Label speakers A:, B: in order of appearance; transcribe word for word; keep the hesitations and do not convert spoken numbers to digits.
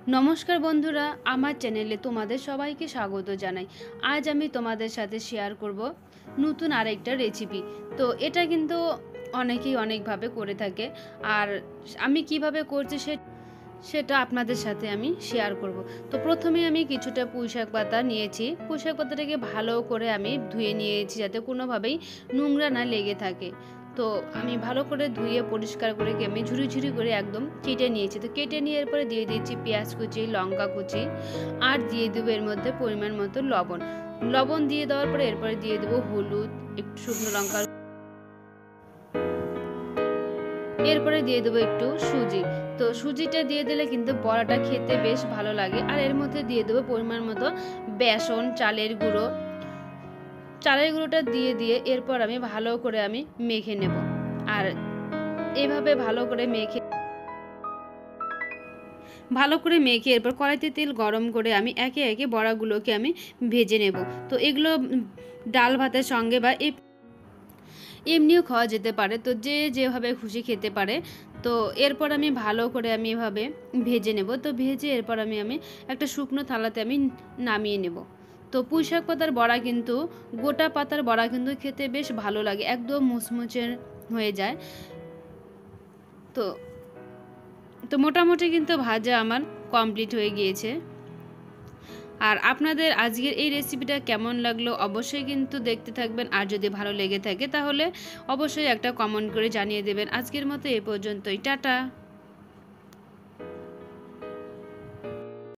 A: নমস্কার বন্ধুরা, আমার চ্যানেলে তোমাদের সবাইকে স্বাগত জানাই। আজ আমি তোমাদের সাথে শেয়ার করব নতুন আরেকটা রেসিপি। তো এটা কিন্তু অনেকেই অনেকভাবে করে থাকে, আর আমি কিভাবে করছি সে সেটা আপনাদের সাথে আমি শেয়ার করব। তো প্রথমে আমি কিছুটা পুঁইশাক পাতা নিয়েছি। পুঁইশাক পাতাটাকে ভালো করে আমি ধুয়ে নিয়েছি যাতে কোনোভাবেই নোংরা না লেগে থাকে। তো আমি ভালো করে ধুয়ে পরিষ্কার করে আমি ঝুরি ঝুরি করে একদম কেটে নিয়েছি। তো কেটে নিয়ে এরপরে দিয়ে দিয়েছি পেঁয়াজ কুচি, লঙ্কা কুচি, আর দিয়ে দেবো এর মধ্যে পরিমাণ মতো লবণ। লবণ দিয়ে দেওয়ার পরে এরপরে দিয়ে দেবো হলুদ, একটু শুকনো লঙ্কা, এরপরে দিয়ে দেবো একটু সুজি। তো সুজিটা দিয়ে দিলে কিন্তু বড়াটা খেতে বেশ ভালো লাগে। আর এর মধ্যে দিয়ে দেবো পরিমাণ মতো বেসন, চালের গুঁড়ো। চালের গুঁড়োটা দিয়ে দিয়ে এরপর আমি ভালো করে আমি মেখে নেব। আর এভাবে ভালো করে মেখে ভালো করে মেখে এরপর কড়াইতে তেল গরম করে আমি একে একে বড়াগুলোকে আমি ভেজে নেব। তো এগুলো ডাল ভাতের সঙ্গে বা এমনিও খাওয়া যেতে পারে, তো যে যেভাবে খুশি খেতে পারে। তো এরপর আমি ভালো করে আমি এভাবে ভেজে নেব। তো ভেজে এরপর আমি আমি একটা শুকনো থালাতে আমি নামিয়ে নেব। তো পুঁইশাক পাতার বড়া কিন্তু গোটা পাতার বড়া কিন্তু খেতে বেশ ভালো লাগে, একদম মুচমুচে হয়ে যায়। তো তো মোটামুটি কিন্তু ভাজা আমার কমপ্লিট হয়ে গিয়েছে। আর আপনাদের আজকের এই রেসিপিটা কেমন লাগলো অবশ্যই কিন্তু দেখতে থাকবেন। আর যদি ভালো লেগে থাকে তাহলে অবশ্যই একটা কমেন্ট করে জানিয়ে দেবেন। আজকের মতো এ পর্যন্তই, টাটা।